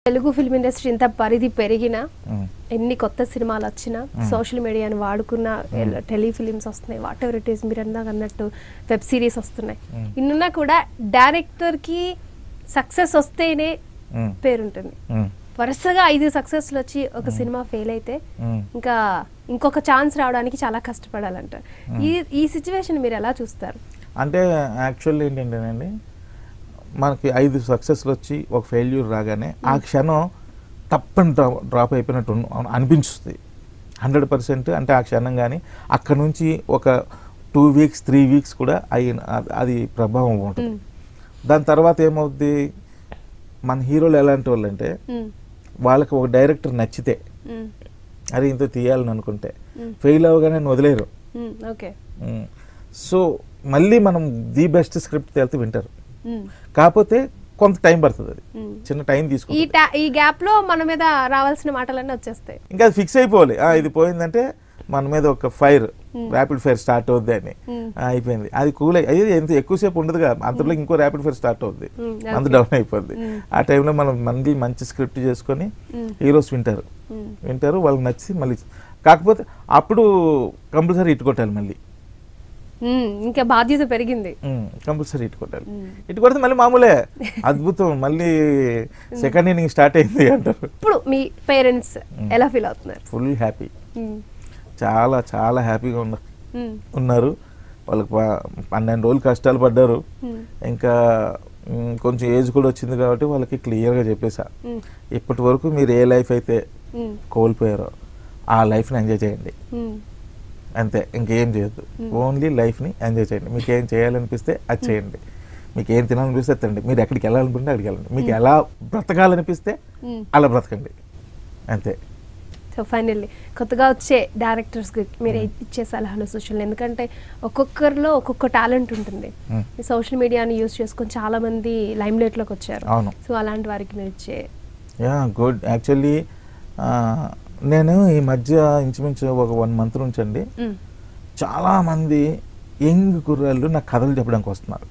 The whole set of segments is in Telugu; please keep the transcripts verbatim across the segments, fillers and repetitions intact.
తెలుగు ఫిల్మ్ ఇండస్ట్రీ ఇంత పరిధి పెరిగినా, ఎన్ని కొత్త సినిమాలు వచ్చినా, సోషల్ మీడియాని వాడుకున్న టెలిఫిలిమ్స్ వస్తున్నాయి, వాట్ ఎవర్ ఇట్ ఈస్, మీరు అందాక అన్నట్టు వెబ్ సిరీస్ వస్తున్నాయి, ఇన్నున్నా కూడా డైరెక్టర్కి సక్సెస్ వస్తేనే పేరుంటుంది. వరుసగా ఐదు సక్సెస్లు వచ్చి ఒక సినిమా ఫెయిల్ అయితే ఇంకా ఇంకొక ఛాన్స్ రావడానికి చాలా కష్టపడాలంట. ఈ ఈ సిచ్యువేషన్ మీరు ఎలా చూస్తారు? అంటే యాక్చువల్లీ ఏంటంటేనండి, మనకి ఐదు సక్సెస్లు వచ్చి ఒక ఫెయిల్యూర్ రాగానే ఆ క్షణం తప్పని డ్రాప్ అయిపోయినట్టు అనిపించుతుంది హండ్రెడ్ పర్సెంట్. అంటే ఆ క్షణం కానీ అక్కడ నుంచి ఒక టూ వీక్స్ త్రీ వీక్స్ కూడా అయిన అది ప్రభావం ఉంటుంది. దాని తర్వాత ఏమవుద్ది, మన హీరోలు ఎలాంటి వాళ్ళు అంటే వాళ్ళకి ఒక డైరెక్టర్ నచ్చితే అది ఇంత తీయాలని అనుకుంటే ఫెయిల్ అవ్వగానే వదిలేరు. సో మళ్ళీ మనం ది బెస్ట్ స్క్రిప్ట్ వెళ్తే వింటారు, కాకపోతే కొంత టైం పడుతుంది, అది చిన్న టైం తీసుకుంటుంది. ఈ గ్యాప్ లో మన మీద రావాల్సిన మాటలన్నీ వచ్చేస్తాయి, ఇంకా అది ఫిక్స్ అయిపోవాలి. ఇది పోయిందంటే మన మీద ఒక ఫైర్, ర్యాపిడ్ ఫైర్ స్టార్ట్ అవుద్ది అని అయిపోయింది. అది కూల్ అయ్యి ఎంత ఎక్కువసేపు ఉండదుగా, అంతలో ఇంకో ర్యాపిడ్ ఫైర్ స్టార్ట్ అవుద్ది, అంత డౌన్ అయిపోద్ది. ఆ టైంలో మనం మళ్ళీ మంచి స్క్రిప్ట్ చేసుకొని హీరోస్ వింటారు వింటారు వాళ్ళకి నచ్చి మళ్ళీ, కాకపోతే అప్పుడు కంపల్సరీ ఇటు కొట్టాలి, మళ్ళీ ఇంకా బాధ్యత పెరిగింది, కంపల్సరీ ఇటు కొట్టాలి. ఇటు కొడితే మళ్ళీ మామూలే, అద్భుతం, మళ్ళీ సెకండ్ ఇన్నింగ్ స్టార్ట్ అయింది అంటారు. ఇప్పుడు మీ పేరెంట్స్ ఎలా ఫీల్ అవుతున్నారు? ఫుల్ హ్యాపీ, చాలా చాలా హ్యాపీగా ఉన్న ఉన్నారు. వాళ్ళకి పన్నెండు రోజులు కష్టాలు పడ్డారు, ఇంకా కొంచెం ఏజ్ కూడా వచ్చింది కాబట్టి వాళ్ళకి క్లియర్గా చెప్పేసా, ఇప్పటి వరకు మీరు ఏ లైఫ్ అయితే కోల్పోయారో ఆ లైఫ్ని ఎంజాయ్ చేయండి అంతే, ఇంకేం చేయొద్దు. ఓన్లీ లైఫ్ని ఎంజాయ్ చేయండి. మీకు ఏం చేయాలనిపిస్తే అది చేయండి, మీకు ఏం తినాలనిపిస్తే తినండి, మీరు ఎక్కడికి వెళ్ళాలనుకుంటే అక్కడికి వెళ్ళండి, మీకు ఎలా బ్రతకాలనిపిస్తే అలా బ్రతకండి అంతే. సో ఫైనల్లీ కొత్తగా వచ్చే డైరెక్టర్స్కి మీరు ఇచ్చే సలహాలు సూచనలు, ఎందుకంటే ఒక్కొక్కరిలో ఒక్కొక్క టాలెంట్ ఉంటుంది, సోషల్ మీడియాని యూజ్ చేసుకొని చాలా మంది లైమ్ లైట్లోకి వచ్చారు. అవును, సో అలాంటి వారికి మీరు ఇచ్చే యా గుడ్. యాక్చువల్లీ నేను ఈ మధ్య ఇంచుమించు ఒక వన్ మంత్ నుంచి అండి చాలామంది యంగ్ కుర్రాళ్ళు నాకు కథలు చెప్పడానికి వస్తున్నారు.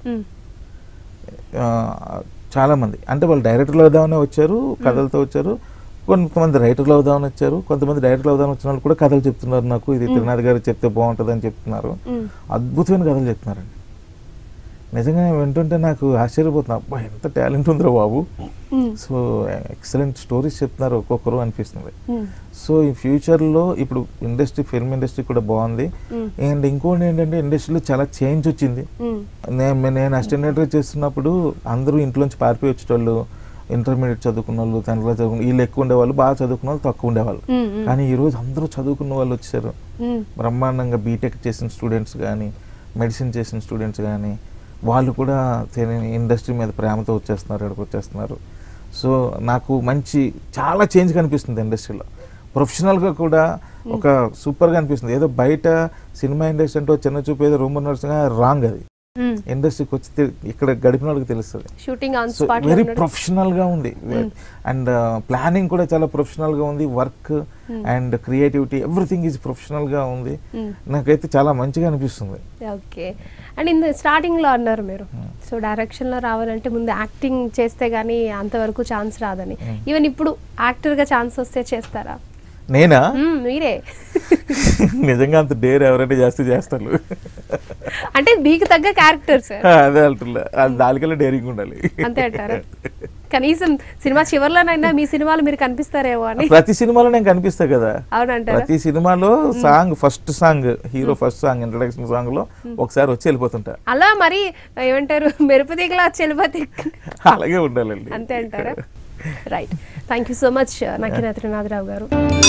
చాలామంది అంటే వాళ్ళు డైరెక్టర్లు అవుదామని వచ్చారు, కథలతో వచ్చారు. కొంతమంది రైటర్లు అవుదామని వచ్చారు, కొంతమంది డైరెక్టర్లు అవుదామని వచ్చిన వాళ్ళు కూడా కథలు చెప్తున్నారు. నాకు ఇది త్రినాథ్ గారు చెప్తే బాగుంటుంది అని చెప్తున్నారు. అద్భుతమైన కథలు చెప్తున్నారండి. నిజంగా వింటుంటే నాకు ఆశ్చర్యపోతున్నా, అబ్బా ఎంత టాలెంట్ ఉందిరా బాబు. సో ఎక్సలెంట్ స్టోరీస్ చెప్తున్నారు ఒక్కొక్కరు అనిపిస్తుంది. సో ఈ ఫ్యూచర్లో ఇప్పుడు ఇండస్ట్రీ, ఫిల్మ్ ఇండస్ట్రీ కూడా బాగుంది. అండ్ ఇంకోటి ఏంటంటే ఇండస్ట్రీలో చాలా చేంజ్ వచ్చింది. నేను నేను అసిస్టెంట్ చేస్తున్నప్పుడు అందరూ ఇంట్లోంచి పారిపోయి వచ్చేటోళ్ళు, ఇంటర్మీడియట్ చదువుకున్న వాళ్ళు, తండ్రిలో చదువుకున్న వీళ్ళు ఎక్కువ ఉండేవాళ్ళు, బాగా చదువుకున్న వాళ్ళు తక్కువ ఉండేవాళ్ళు. కానీ ఈరోజు అందరూ చదువుకున్న వాళ్ళు వచ్చారు, బ్రహ్మాండంగా బీటెక్ చేసిన స్టూడెంట్స్ కానీ, మెడిసిన్ చేసిన స్టూడెంట్స్ కానీ, వాళ్ళు కూడా ఇండస్ట్రీ మీద ప్రేమతో వచ్చేస్తున్నారు, ఇక్కడికి వచ్చేస్తున్నారు. సో నాకు మంచి చాలా చేంజ్ కనిపిస్తుంది ఇండస్ట్రీలో. ప్రొఫెషనల్గా కూడా ఒక సూపర్గా అనిపిస్తుంది. ఏదో బయట సినిమా ఇండస్ట్రీ అంటే చిన్న చూపు ఏదో రూమర్ నర్సింగ్, రాంగ్. అది ఇండస్ట్రీకి వచ్చి ఇక్కడ గడిపిన వాళ్ళకి తెలుస్తుంది. వెరీ ప్రొఫెషనల్ గా ఉంది, అండ్ ప్లానింగ్ కూడా చాలా ప్రొఫెషనల్ గా ఉంది, work and creativity everything is professional గా ఉంది. నాకైతే చాలా మంచిగా అనిపిస్తుంది. ఓకే, అండ్ ఇంత స్టార్టింగ్ లో అన్నారు మీరు, సో డైరెక్షన్ లో రావాలంటే ముందు యాక్టింగ్ చేస్తే గానీ అంతవరకు ఛాన్స్ రాదని. ఈవెన్ ఇప్పుడు యాక్టర్ గా ఛాన్స్ వస్తే చేస్తారా? నేనా? మీరే. నిజంగా అంత డేర్ ఎవరైనా చేస్తే చేస్తారు. అంటే మీకు తగ్గ క్యారెక్టర్స్ అదే అంటున్నా, దానికల్లా డేరింగ్ ఉండాలి అంతే అంటారా? కనీసం సినిమా చివరిలోనైనా మీ సినిమాలు మీరు కనిపిస్తారేమో అని. ప్రతి సినిమాలో నేను కనిపిస్తా కదా. అవునంటారా? ప్రతి సినిమాలో song, first song, hero first song, introduction song లో ఒకసారి వచ్చి వెళ్ళిపోతుంటా. అలా మరి ఏమంటారు, మెరుపు దిగలా వచ్చి వెళ్ళిపోతే అలాగే ఉండాలండి. అంతే అంటారా? Right, thank you so much Nakkina Trinatha Rao garu.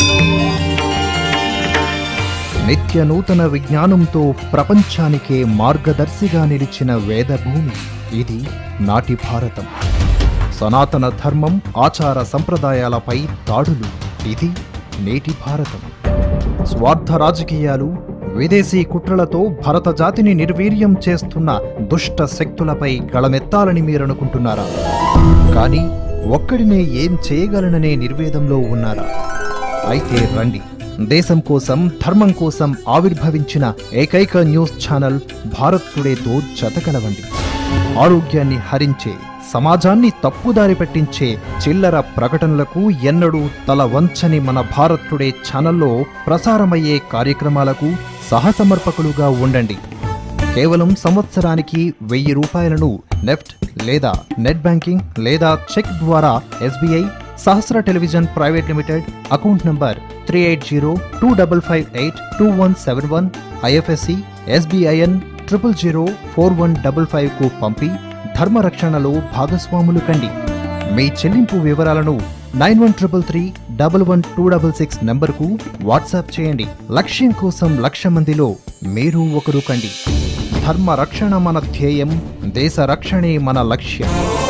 నిత్య నూతన విజ్ఞానంతో ప్రపంచానికే మార్గదర్శిగా నిలిచిన వేదభూమి ఇది నాటి భారతం. సనాతన ధర్మం, ఆచార సంప్రదాయాలపై దాడులు ఇది నేటి భారతం. స్వార్థ రాజకీయాలు, విదేశీ కుట్రలతో భరత జాతిని నిర్వీర్యం చేస్తున్న దుష్ట శక్తులపై గళమెత్తాలని మీరనుకుంటున్నారా? కానీ ఒక్కడినే ఏం చేయగలననే నిర్వేదంలో ఉన్నారా? అయితే రండి, దేశం కోసం, ధర్మం కోసం ఆవిర్భవించిన ఏకైక న్యూస్ ఛానల్ భారత్ టుడేతో జతకలవండి. ఆరోగ్యాన్ని హరించే సమాజాన్ని తప్పుదారి పట్టించే చిల్లర ప్రకటనలకు ఎన్నడూ తల వంచని మన భారత్ టుడే ఛానల్లో ప్రసారమయ్యే కార్యక్రమాలకు సహసమర్పకులుగా ఉండండి. కేవలం సంవత్సరానికి వెయ్యి రూపాయలను నెఫ్ట్ లేదా నెట్ బ్యాంకింగ్ లేదా చెక్ ద్వారా SBI Sahasra television private limited account number three eight zero two double five eight two one seven one IFSC SBIN triple zero four one double five కు పంపి ధర్మ రక్షణలో భాగస్వాములు కండి. మీ చెల్లింపు వివరాలను nine one triple three double one two double six నంబర్కు వాట్సాప్ చేయండి. లక్ష్యం కోసం లక్ష మందిలో మీరు ఒకరు కండి. ధర్మ రక్షణ మన ధ్యేయం, దేశ రక్షణే మన లక్ష్యం.